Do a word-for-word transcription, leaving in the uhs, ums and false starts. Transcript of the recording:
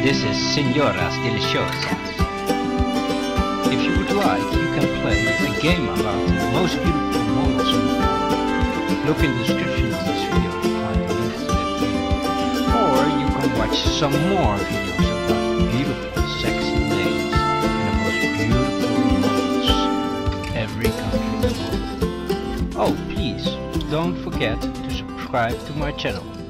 This is Señoras Deliciosas. If you would like, you can play a game about the most beautiful models in the world. Look in the description of this video to find a link to that video. Or you can watch some more videos about beautiful, sexy ladies and the most beautiful models in every country in the world. Oh, please, don't forget to subscribe to my channel.